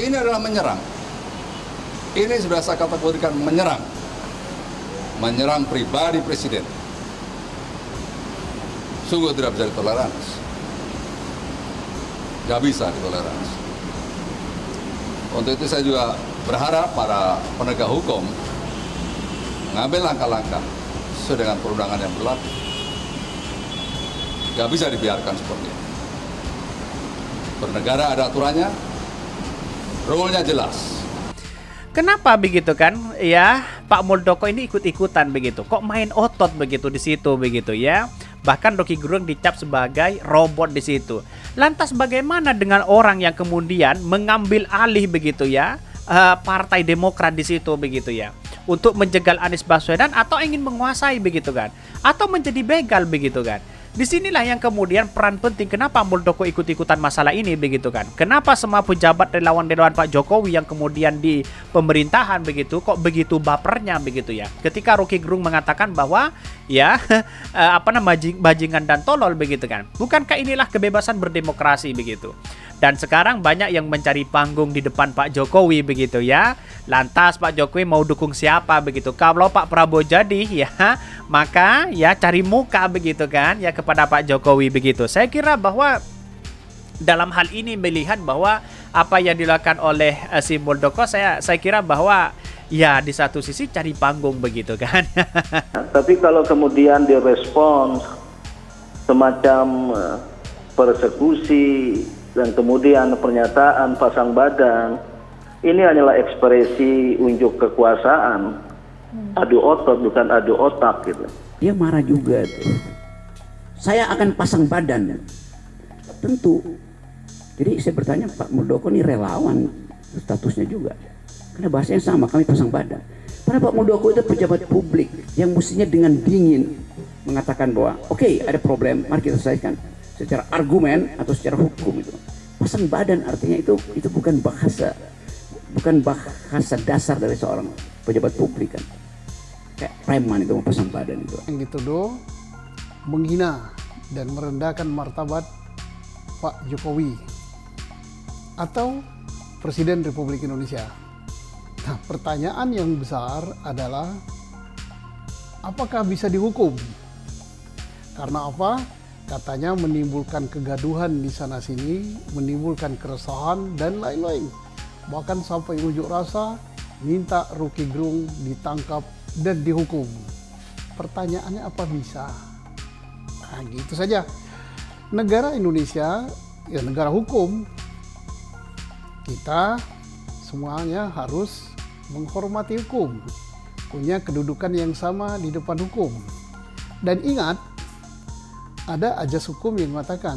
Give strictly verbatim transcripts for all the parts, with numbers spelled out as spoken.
Ini adalah menyerang. Ini sudah saya kategorikan menyerang. Menyerang pribadi presiden. Sungguh tidak bisa ditoleransi. Gak bisa ditoleransi. Untuk itu saya juga berharap para penegak hukum mengambil langkah-langkah sesuai dengan perundangan yang berlaku. Gak bisa dibiarkan seperti ini. Bernegara ada aturannya, rule-nya jelas. Kenapa begitu kan? Ya, Pak Muldoko ini ikut-ikutan begitu. Kok main otot begitu di situ begitu ya? Bahkan Rocky Gerung dicap sebagai robot di situ. Lantas bagaimana dengan orang yang kemudian mengambil alih begitu ya? Uh, Partai Demokrat di situ begitu ya, untuk menjegal Anies Baswedan atau ingin menguasai begitu kan, atau menjadi begal begitu kan. Disinilah yang kemudian peran penting kenapa Muldoko ikut-ikutan masalah ini begitu kan. Kenapa semua pejabat relawan-relawan Pak Jokowi yang kemudian di pemerintahan begitu kok begitu bapernya begitu ya. Ketika Rocky Gerung mengatakan bahwa ya apa namanya bajingan dan tolol begitu kan. Bukankah inilah kebebasan berdemokrasi begitu. Dan sekarang banyak yang mencari panggung di depan Pak Jokowi begitu ya. Lantas Pak Jokowi mau dukung siapa begitu. Kalau Pak Prabowo jadi ya, maka ya cari muka begitu kan ya kepada Pak Jokowi begitu. Saya kira bahwa dalam hal ini melihat bahwa apa yang dilakukan oleh uh, si Muldoko, saya saya kira bahwa ya di satu sisi cari panggung begitu kan. Tapi kalau kemudian direspons semacam uh, persekusi dan kemudian pernyataan pasang badan, ini hanyalah ekspresi unjuk kekuasaan, adu otot bukan adu otak gitu. Dia marah juga tuh. Saya akan pasang badan, tentu. Jadi saya bertanya, Pak Muldoko ini relawan statusnya juga, karena bahasanya sama, kami pasang badan. Karena Pak Muldoko itu pejabat publik yang mestinya dengan dingin mengatakan bahwa oke okay, ada problem, mari kita selesaikan secara argumen atau secara hukum itu. Pasang badan artinya itu itu bukan bahasa bukan bahasa dasar dari seorang pejabat publik kan. Kayak preman itu mau pasang badan itu. Yang dituduh menghina dan merendahkan martabat Pak Jokowi atau Presiden Republik Indonesia. Nah, pertanyaan yang besar adalah apakah bisa dihukum? Karena apa? Katanya menimbulkan kegaduhan di sana sini, menimbulkan keresahan dan lain-lain. Bahkan sampai unjuk rasa minta Rocky Gerung ditangkap dan dihukum. Pertanyaannya apa bisa? Nah, gitu saja. Negara Indonesia ya negara hukum. Kita semuanya harus menghormati hukum, punya kedudukan yang sama di depan hukum. Dan ingat, ada ajas hukum yang mengatakan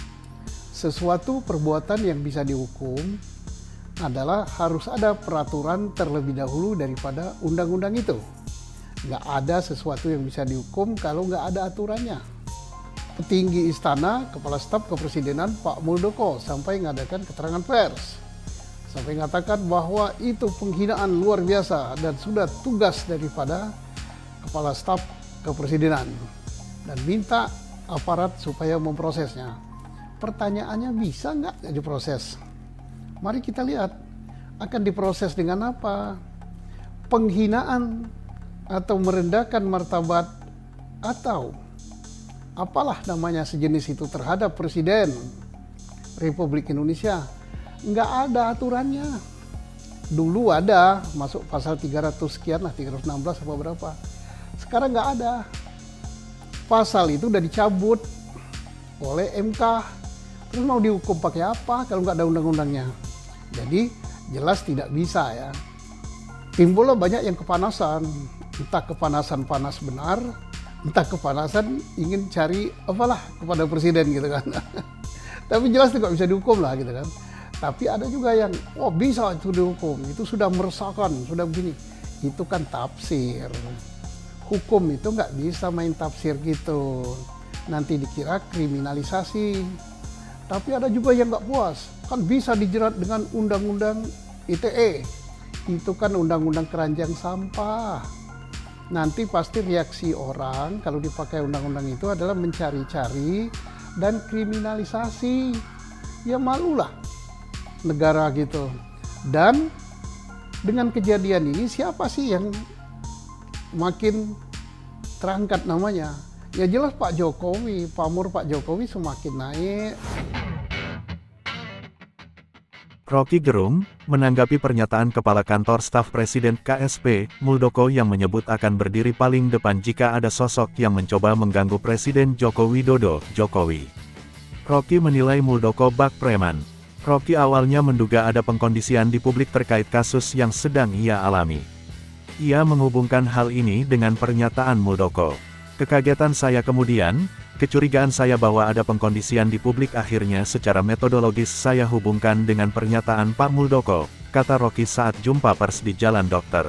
sesuatu perbuatan yang bisa dihukum adalah harus ada peraturan terlebih dahulu daripada undang-undang itu. Nggak ada sesuatu yang bisa dihukum kalau nggak ada aturannya. Petinggi istana, Kepala Staf Kepresidenan Pak Muldoko sampai mengadakan keterangan pers. Sampai mengatakan bahwa itu penghinaan luar biasa dan sudah tugas daripada Kepala Staf Kepresidenan. Dan minta aparat supaya memprosesnya. Pertanyaannya bisa nggak diproses? Mari kita lihat akan diproses dengan apa? Penghinaan atau merendahkan martabat atau apalah namanya sejenis itu terhadap Presiden Republik Indonesia. Nggak ada aturannya. Dulu ada masuk pasal tiga ratus sekian lah, tiga ratus enam belas apa berapa. Sekarang nggak ada. Pasal itu udah dicabut oleh M K. Terus mau dihukum pakai apa kalau nggak ada undang-undangnya? Jadi jelas tidak bisa ya. Timbullah banyak yang kepanasan. Entah kepanasan panas benar, entah kepanasan ingin cari apalah kepada presiden gitu kan. Tapi jelas tidak bisa dihukum lah gitu kan. Tapi ada juga yang, oh bisa itu dihukum, itu sudah meresahkan, sudah begini. Itu kan tafsir. Hukum itu nggak bisa main tafsir gitu. Nanti dikira kriminalisasi. Tapi ada juga yang nggak puas. Kan bisa dijerat dengan undang-undang I T E. Itu kan undang-undang keranjang sampah. Nanti pasti reaksi orang kalau dipakai undang-undang itu adalah mencari-cari dan kriminalisasi. Ya malulah negara gitu. Dan dengan kejadian ini siapa sih yang makin terangkat namanya? Ya jelas Pak Jokowi, pamor Pak Jokowi semakin naik. Rocky Gerung menanggapi pernyataan Kepala Kantor Staf Presiden K S P, Muldoko yang menyebut akan berdiri paling depan jika ada sosok yang mencoba mengganggu Presiden Joko Widodo, Jokowi. Rocky menilai Muldoko bak preman. Rocky awalnya menduga ada pengkondisian di publik terkait kasus yang sedang ia alami. Ia menghubungkan hal ini dengan pernyataan Muldoko. Kekagetan saya kemudian, kecurigaan saya bahwa ada pengkondisian di publik akhirnya secara metodologis saya hubungkan dengan pernyataan Pak Muldoko, kata Rocky saat jumpa pers di Jalan Dokter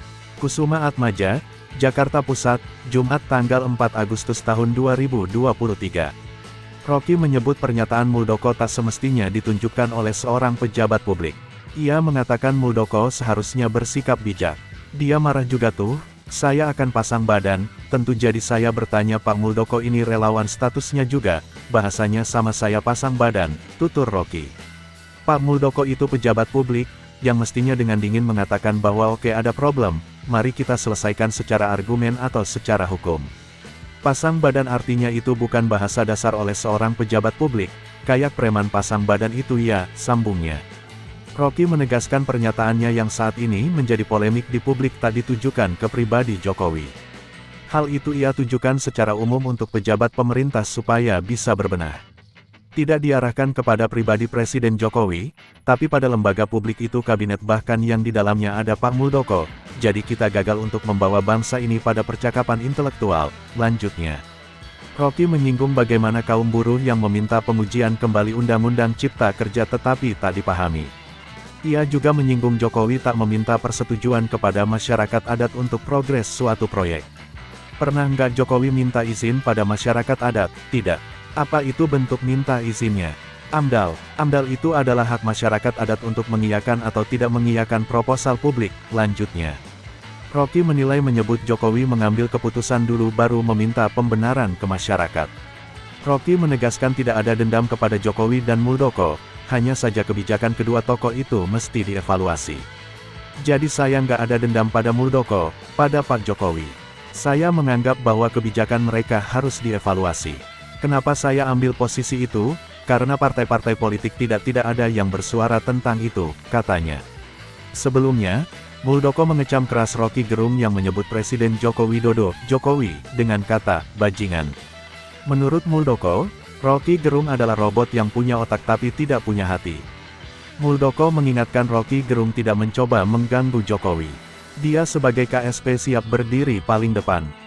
Kusuma Atmaja, Jakarta Pusat, Jumat tanggal empat Agustus tahun dua ribu dua puluh tiga. Rocky menyebut pernyataan Muldoko tak semestinya ditunjukkan oleh seorang pejabat publik. Ia mengatakan Muldoko seharusnya bersikap bijak. Dia marah juga tuh, saya akan pasang badan, tentu jadi saya bertanya Pak Muldoko ini relawan statusnya juga, bahasanya sama saya pasang badan, tutur Rocky. Pak Muldoko itu pejabat publik, yang mestinya dengan dingin mengatakan bahwa oke ada problem, mari kita selesaikan secara argumen atau secara hukum. Pasang badan artinya itu bukan bahasa dasar oleh seorang pejabat publik, kayak preman pasang badan itu ya, sambungnya. Rocky menegaskan pernyataannya yang saat ini menjadi polemik di publik tak ditujukan ke pribadi Jokowi. Hal itu ia tujukan secara umum untuk pejabat pemerintah supaya bisa berbenah. Tidak diarahkan kepada pribadi Presiden Jokowi, tapi pada lembaga publik itu kabinet bahkan yang di dalamnya ada Pak Muldoko, jadi kita gagal untuk membawa bangsa ini pada percakapan intelektual, lanjutnya. Rocky menyinggung bagaimana kaum buruh yang meminta pengujian kembali Undang-Undang Cipta Kerja tetapi tak dipahami. Ia juga menyinggung Jokowi tak meminta persetujuan kepada masyarakat adat untuk progres suatu proyek. Pernah nggak Jokowi minta izin pada masyarakat adat? Tidak. Apa itu bentuk minta izinnya? AMDAL. AMDAL itu adalah hak masyarakat adat untuk mengiyakan atau tidak mengiyakan proposal publik, lanjutnya. Rocky menilai menyebut Jokowi mengambil keputusan dulu baru meminta pembenaran ke masyarakat. Rocky menegaskan tidak ada dendam kepada Jokowi dan Muldoko, hanya saja kebijakan kedua tokoh itu mesti dievaluasi. Jadi saya nggak ada dendam pada Muldoko, pada Pak Jokowi. Saya menganggap bahwa kebijakan mereka harus dievaluasi. Kenapa saya ambil posisi itu? Karena partai-partai politik tidak-tidak ada yang bersuara tentang itu, katanya. Sebelumnya, Muldoko mengecam keras Rocky Gerung yang menyebut Presiden Joko Widodo, Jokowi, dengan kata, bajingan. Menurut Muldoko, Rocky Gerung adalah robot yang punya otak tapi tidak punya hati. Muldoko mengingatkan Rocky Gerung tidak mencoba mengganggu Jokowi. Dia sebagai K S P siap berdiri paling depan.